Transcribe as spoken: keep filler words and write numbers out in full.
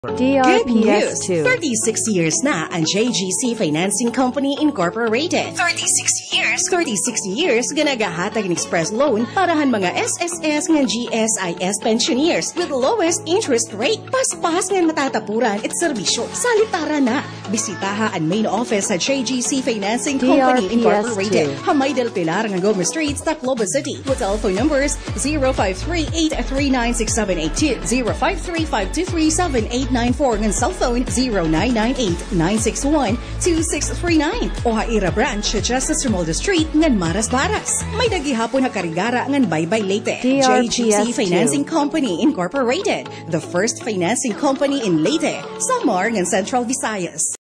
D R P S two. thirty-six years na ang J G C Financing Company Incorporated. thirty-six years? thirty-six years ginagahatag ng express loan parahan mga S S S ng G S I S pensioners with lowest interest rate. Paspas ng matatapuran at serbisyo. Salitara na. Bisitaha ang main office sa J G C Financing Company Incorporated. Hamay del Pilar ng Gomez Street, Tacloban City. With telephone numbers zero five three, eight three nine, six seven eight two, zero five three, five two three, seven eight nine four ng cellphone zero nine nine eight, nine six one, two six three nine o Haira Branch sa Justice Remolda Street ng Maras Baras. May nagihapon na karigara ng Baybay Leyte. J G C Financing Company Incorporated, the first financing company in Leyte, Samar ng Central Visayas.